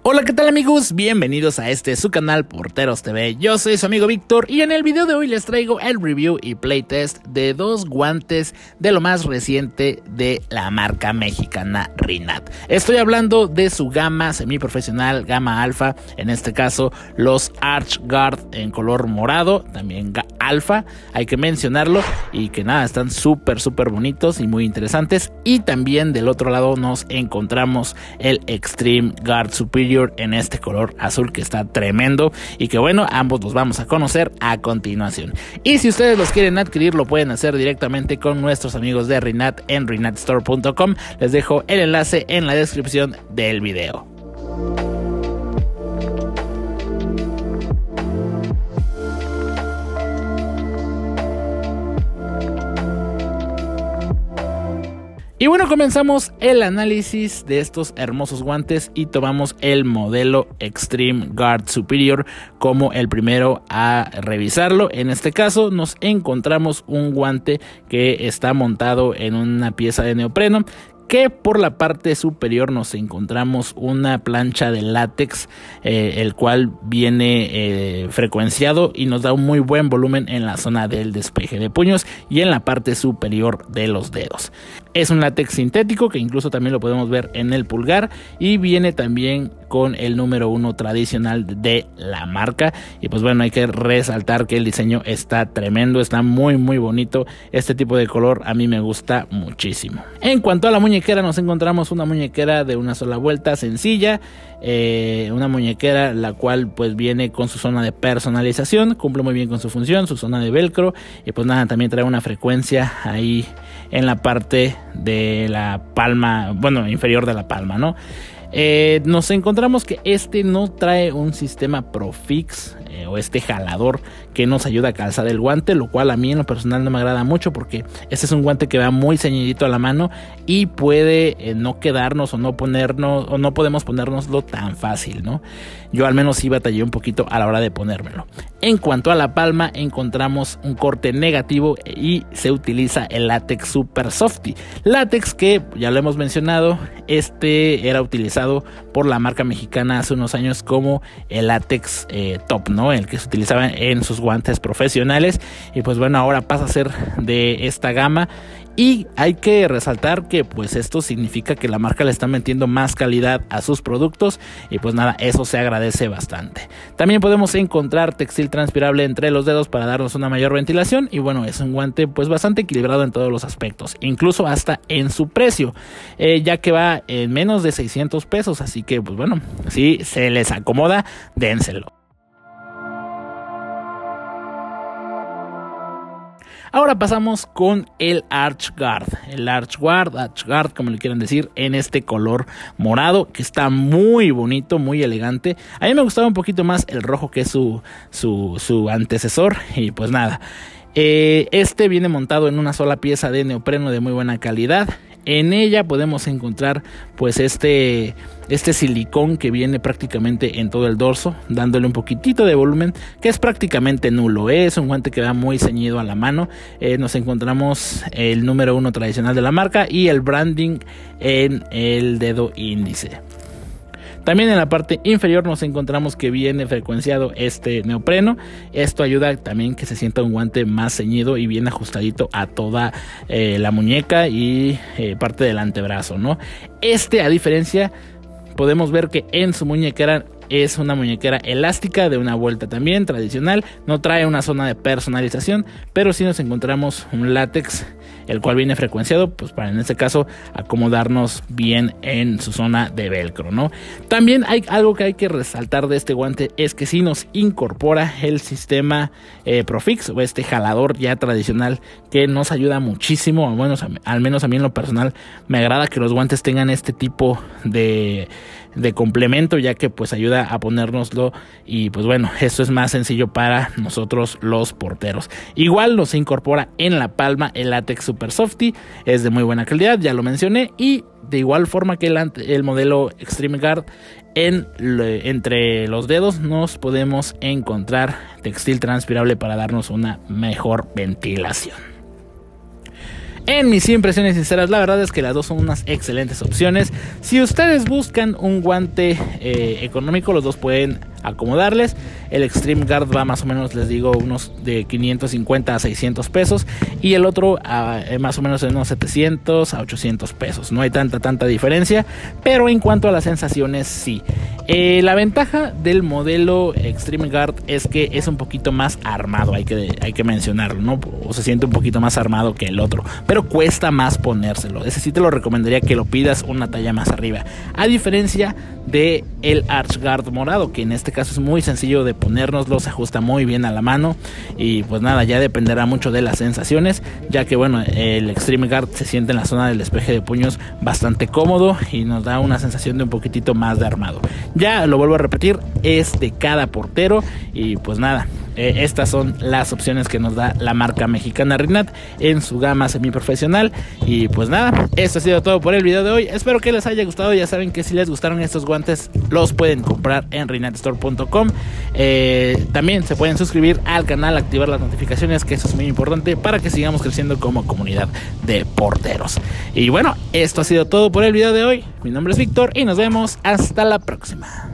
Hola, ¿qué tal amigos? Bienvenidos a su canal Porteros TV. Yo soy su amigo Víctor y en el video de hoy les traigo el review y playtest de dos guantes de lo más reciente de la marca mexicana Rinat. Estoy hablando de su gama semiprofesional, gama alfa, en este caso los Arch Guard en color morado, también alfa, hay que mencionarlo, y que nada, están súper bonitos y muy interesantes. Y también del otro lado nos encontramos el Extreme Guard Superior en este color azul que está tremendo y que bueno, ambos los vamos a conocer a continuación. Y si ustedes los quieren adquirir, lo pueden hacer directamente con nuestros amigos de Rinat en rinatstore.com. Les dejo el enlace en la descripción del video. Y bueno, comenzamos el análisis de estos hermosos guantes y tomamos el modelo Extreme Guard Superior como el primero a revisarlo. En este caso nos encontramos un guante que está montado en una pieza de neopreno, que por la parte superior nos encontramos una plancha de látex, el cual viene frecuenciado y nos da un muy buen volumen en la zona del despeje de puños y en la parte superior de los dedos. Es un látex sintético que incluso también lo podemos ver en el pulgar, y viene también con el número 1 tradicional de la marca. Y pues bueno, hay que resaltar que el diseño está tremendo, está muy bonito. Este tipo de color a mí me gusta muchísimo. En cuanto a la muñequera, nos encontramos una muñequera de una sola vuelta, sencilla, una muñequera la cual pues viene con su zona de personalización, cumple muy bien con su función, su zona de velcro, y pues nada, también trae una frecuencia ahí en la parte de la palma, bueno, inferior de la palma, ¿no? Nos encontramos que no trae un sistema Profix o jalador que nos ayuda a calzar el guante, lo cual a mí en lo personal no me agrada mucho, porque este es un guante que va muy ceñidito a la mano y puede no quedarnos o no podemos ponérnoslo tan fácil, ¿no? Yo al menos sí batallé un poquito a la hora de ponérmelo. En cuanto a la palma, encontramos un corte negativo y se utiliza el látex Super Softy, látex que ya lo hemos mencionado, era utilizado por la marca mexicana hace unos años como el látex top, ¿no? El que se utilizaba en sus guantes profesionales, y pues bueno, ahora pasa a ser de esta gama. Y hay que resaltar que pues esto significa que la marca le está metiendo más calidad a sus productos, y pues nada, eso se agradece bastante. También podemos encontrar textil transpirable entre los dedos para darnos una mayor ventilación, y bueno, es un guante pues bastante equilibrado en todos los aspectos, incluso hasta en su precio, ya que va en menos de 600 pesos, así que pues bueno, si se les acomoda, dénselo. Ahora pasamos con el Arch Guard, Arch Guard, como le quieran decir, en este color morado que está muy bonito, muy elegante. A mí me gustaba un poquito más el rojo que su antecesor, y pues nada, viene montado en una sola pieza de neopreno de muy buena calidad. En ella podemos encontrar pues este silicón que viene prácticamente en todo el dorso, dándole un poquitito de volumen que es prácticamente nulo. Es un guante que va muy ceñido a la mano. Nos encontramos el número 1 tradicional de la marca y el branding en el dedo índice. También en la parte inferior nos encontramos que viene frecuenciado neopreno. Esto ayuda también que se sienta un guante más ceñido y bien ajustadito a toda la muñeca y parte del antebrazo, ¿no? A diferencia, podemos ver que en su muñequera es una muñequera elástica de una vuelta también tradicional. No trae una zona de personalización, pero sí nos encontramos un látex, el cual viene frecuenciado pues para en este caso acomodarnos bien en su zona de velcro, ¿no? También hay algo que hay que resaltar de este guante, es que sí nos incorpora el sistema Profix o jalador ya tradicional, que nos ayuda muchísimo. Al menos a mí en lo personal me agrada que los guantes tengan este tipo de complemento, ya que pues ayuda a ponérnoslo, y pues bueno, esto es más sencillo para nosotros los porteros. Igual nos incorpora en la palma el látex Super Softy, es de muy buena calidad, ya lo mencioné, y de igual forma que el modelo Extreme Guard, entre los dedos nos podemos encontrar textil transpirable para darnos una mejor ventilación. En mis impresiones sinceras, la verdad es que las dos son unas excelentes opciones. Si ustedes buscan un guante económico, los dos pueden acomodarles. El Extreme Guard va más o menos, les digo, unos de 550 a 600 pesos y el otro más o menos en unos 700 a 800 pesos. No hay tanta diferencia, pero en cuanto a las sensaciones, sí. La ventaja del modelo Extreme Guard es que es un poquito más armado, hay que mencionarlo, ¿no? O se siente un poquito más armado que el otro, pero cuesta más ponérselo. Ese sí te lo recomendaría que lo pidas una talla más arriba, a diferencia de el Arch Guard morado, que en este caso es muy sencillo de ponérnoslo, se ajusta muy bien a la mano y pues nada, ya dependerá mucho de las sensaciones, ya que bueno, el Extreme Guard se siente en la zona del despeje de puños bastante cómodo y nos da una sensación de un poquitito más de armado. Ya lo vuelvo a repetir, es de cada portero y pues nada, estas son las opciones que nos da la marca mexicana Rinat en su gama semiprofesional. Y pues nada, esto ha sido todo por el video de hoy. Espero que les haya gustado. Ya saben que si les gustaron estos guantes, los pueden comprar en rinatstore.com. También se pueden suscribir al canal, activar las notificaciones, que eso es muy importante para que sigamos creciendo como comunidad de porteros. Y bueno, esto ha sido todo por el video de hoy. Mi nombre es Víctor y nos vemos hasta la próxima.